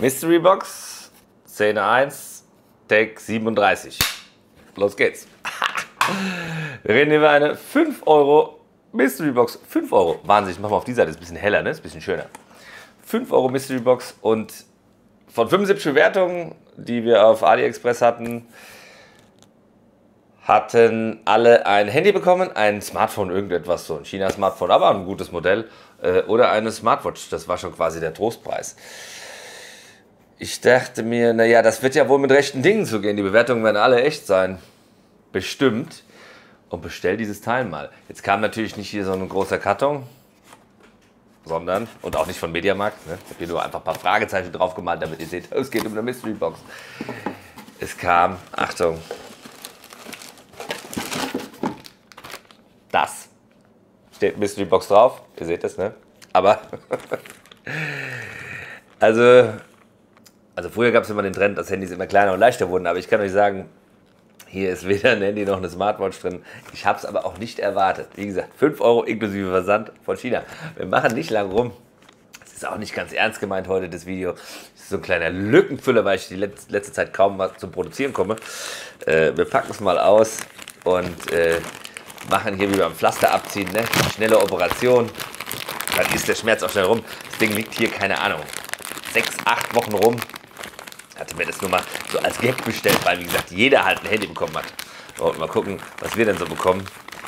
Mystery Box, Szene 1, Take 37. Los geht's. Wir reden über eine 5 Euro Mystery Box. 5 Euro. Wahnsinn, ich mache mal auf die Seite, ist ein bisschen heller, ne? Ist ein bisschen schöner. 5 Euro Mystery Box und von 75 Bewertungen, die wir auf AliExpress hatten alle ein Handy bekommen, ein Smartphone, irgendetwas, so ein China-Smartphone, aber ein gutes Modell, oder eine Smartwatch. Das war schon quasi der Trostpreis. Ich dachte mir, naja, das wird ja wohl mit rechten Dingen zugehen. Die Bewertungen werden alle echt sein. Bestimmt. Und bestell dieses Teil mal. Jetzt kam natürlich nicht hier so ein großer Karton, sondern, und auch nicht von Mediamarkt, ne? Ich habe hier nur einfach ein paar Fragezeichen drauf gemalt, damit ihr seht, es geht um eine Mystery Box. Es kam, Achtung, das. Steht Mystery Box drauf, ihr seht das, ne? Aber, also früher gab es immer den Trend, dass Handys immer kleiner und leichter wurden, aber ich kann euch sagen, hier ist weder ein Handy noch eine Smartwatch drin. Ich habe es aber auch nicht erwartet. Wie gesagt, 5 Euro inklusive Versand von China. Wir machen nicht lang rum. Es ist auch nicht ganz ernst gemeint heute, das Video. Es ist so ein kleiner Lückenfüller, weil ich die letzte Zeit kaum mal zum Produzieren komme. Wir packen es mal aus und machen hier wie beim Pflaster abziehen, ne? Schnelle Operation. Dann ist der Schmerz auch schnell rum. Das Ding liegt hier, keine Ahnung, 6, 8 Wochen rum. Hatte mir das nur mal so als Gag bestellt, weil, wie gesagt, jeder halt ein Handy bekommen hat. Und mal gucken, was wir denn so bekommen.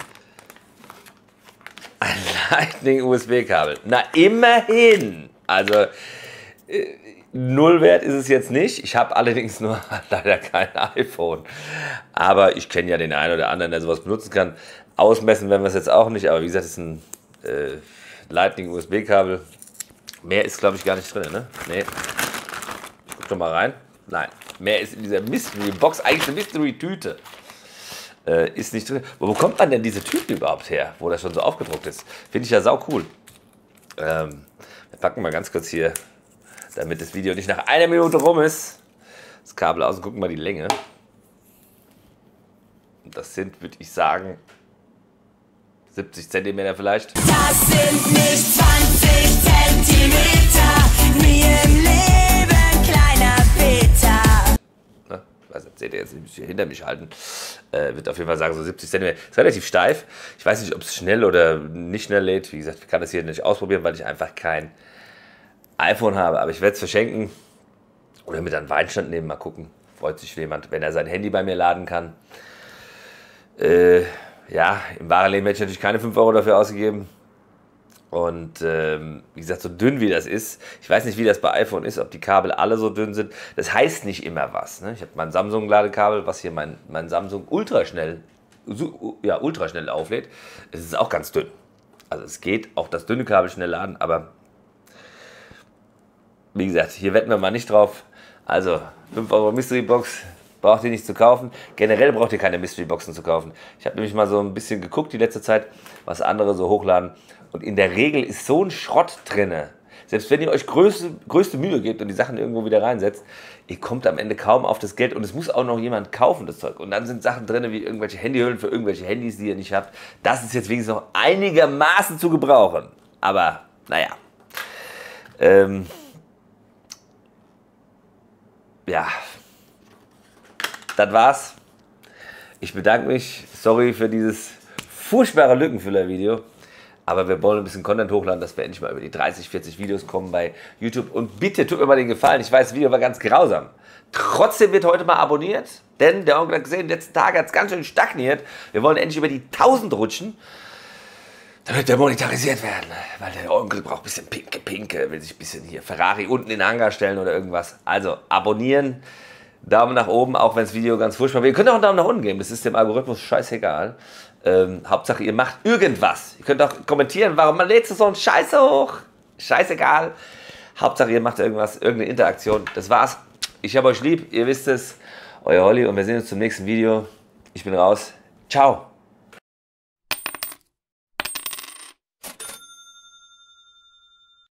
Ein Lightning-USB-Kabel. Na, immerhin. Also, Nullwert ist es jetzt nicht. Ich habe allerdings nur leider kein iPhone. Aber ich kenne ja den einen oder anderen, der sowas benutzen kann. Ausmessen werden wir es jetzt auch nicht. Aber wie gesagt, es ist ein Lightning-USB-Kabel. Mehr ist, glaube ich, gar nicht drin, ne? Nee. Guck doch mal rein. Nein, mehr ist in dieser Mystery Box, eigentlich eine Mystery-Tüte. Ist nicht drin. Wo bekommt man denn diese Tüten überhaupt her, wo das schon so aufgedruckt ist? Finde ich ja sau cool. Wir packen mal ganz kurz hier, damit das Video nicht nach 1 Minute rum ist, das Kabel aus und gucken mal die Länge. Und das sind, würde ich sagen, 70 cm vielleicht. Das sind nicht 20 Zentimeter, wie im Leben kleiner Peter. Na, weiß nicht, seht ihr jetzt, ich muss hier hinter mich halten. Wird auf jeden Fall sagen, so 70 cm. Ist relativ steif. Ich weiß nicht, ob es schnell oder nicht schnell lädt. Wie gesagt, ich kann das hier nicht ausprobieren, weil ich einfach kein iPhone habe. Aber ich werde es verschenken oder mit einem Weinstand nehmen. Mal gucken. Freut sich jemand, wenn er sein Handy bei mir laden kann. Ja, im wahren Leben hätte ich natürlich keine 5 Euro dafür ausgegeben. Und wie gesagt, so dünn wie das ist, ich weiß nicht, wie das bei iPhone ist, ob die Kabel alle so dünn sind. Das heißt nicht immer was. Ne? Ich habe mein Samsung-Ladekabel, was hier mein Samsung ultraschnell auflädt. Es ist auch ganz dünn. Also es geht auch das dünne Kabel schnell laden, aber wie gesagt, hier wetten wir mal nicht drauf. Also 5 Euro Mystery Box. Braucht ihr nicht zu kaufen. Generell braucht ihr keine Mystery Boxen zu kaufen. Ich habe nämlich mal so ein bisschen geguckt die letzte Zeit, was andere so hochladen. Und in der Regel ist so ein Schrott drin. Selbst wenn ihr euch größte Mühe gebt und die Sachen irgendwo wieder reinsetzt, ihr kommt am Ende kaum auf das Geld. Und es muss auch noch jemand kaufen, das Zeug. Und dann sind Sachen drin wie irgendwelche Handyhüllen für irgendwelche Handys, die ihr nicht habt. Das ist jetzt wenigstens noch einigermaßen zu gebrauchen. Aber, naja. Ja. Das war's. Ich bedanke mich. Sorry für dieses furchtbare Lückenfüller-Video. Aber wir wollen ein bisschen Content hochladen, dass wir endlich mal über die 30, 40 Videos kommen bei YouTube. Und bitte tut mir mal den Gefallen. Ich weiß, das Video war ganz grausam. Trotzdem wird heute mal abonniert. Denn der Onkel hat gesehen, in den letzten Tagen hat es ganz schön stagniert. Wir wollen endlich über die 1000 rutschen. Damit wir monetarisiert werden. Weil der Onkel braucht ein bisschen Pinke. Will sich ein bisschen hier Ferrari unten in den Hangar stellen oder irgendwas. Also abonnieren. Daumen nach oben, auch wenn das Video ganz furchtbar wird. Ihr könnt auch einen Daumen nach unten geben, das ist dem Algorithmus scheißegal. Hauptsache, ihr macht irgendwas. Ihr könnt auch kommentieren, warum lädst du so einen Scheiße hoch? Scheißegal. Hauptsache, ihr macht irgendwas, irgendeine Interaktion. Das war's. Ich habe euch lieb, ihr wisst es. Euer Olli und wir sehen uns zum nächsten Video. Ich bin raus. Ciao.